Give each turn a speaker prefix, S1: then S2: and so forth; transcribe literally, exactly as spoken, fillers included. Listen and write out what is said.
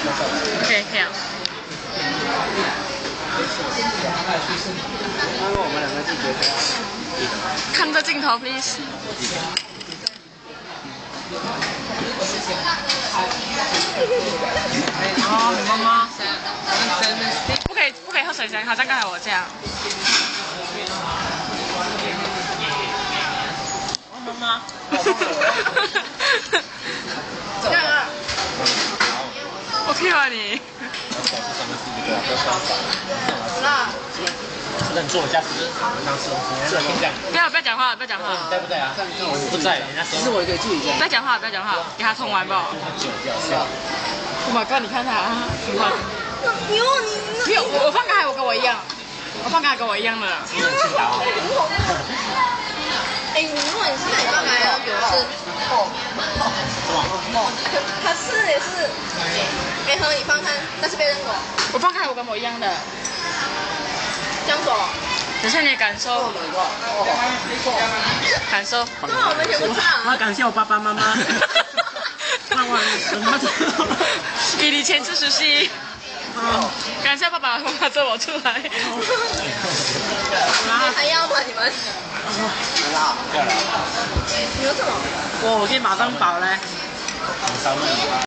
S1: 可以可以啊。
S2: 那我们两个拒绝他。
S1: 看着镜头 ，please。哦，你妈妈。不可以不可以喝水仙，好像刚才我这样。妈妈。这样啊。OK 吗你？那。
S3: 不能坐驾驶，当时我是这样。
S1: 不要不要讲话，不要讲话。
S3: 在不在啊？不在，人家
S2: 其实我可以自己这样。
S1: 不要讲话，不要讲话，给他通完吧。Oh my god！ 你看他，哇！
S4: 你你
S1: 没有，我放开，我跟我一样，我放开跟我一样的。
S4: 哎，你如果你是你放开要给我吃，他吃也是没和你放开，但是被认过。
S1: 我放开，我跟我一样的。
S4: 江总，
S1: 等下你的感受，感受。
S4: 对啊，我们也不知道。
S2: 我要感谢我爸爸妈妈。看完什么？
S1: 与你前次熟悉。哦，感谢爸爸妈妈接我出来。
S4: 还要吗你们？
S2: 来啦，
S4: 你有什么？
S2: 我我可以马上饱嘞。